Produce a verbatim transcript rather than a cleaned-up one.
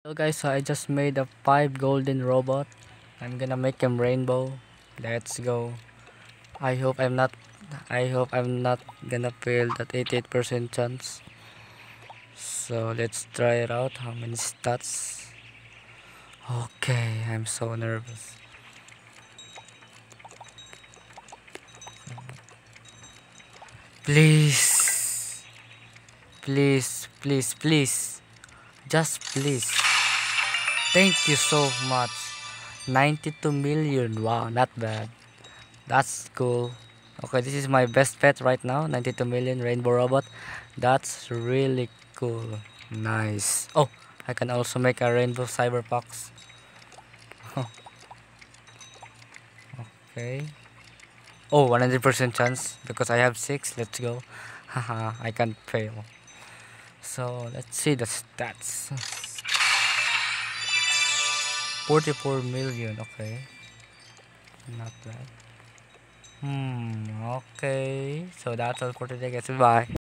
Hello guys, so I just made a five golden robot. I'm gonna make him rainbow. Let's go. I hope I'm not I hope I'm not gonna fail that eighty-eight percent chance. So let's try it out. How many stats? Okay, I'm so nervous. Please. Please, please, please. Just please. Thank you so much. ninety-two million. Wow, not bad. That's cool. Okay, this is my best pet right now. ninety-two million rainbow robot. That's really cool. Nice. Oh, I can also make a rainbow cyberfox. Okay. Oh, one hundred percent chance because I have six. Let's go. Haha, I can't fail. So let's see the stats. forty-four million. Okay. Not bad. Hmm. Okay. So that's all for today, guys. Bye.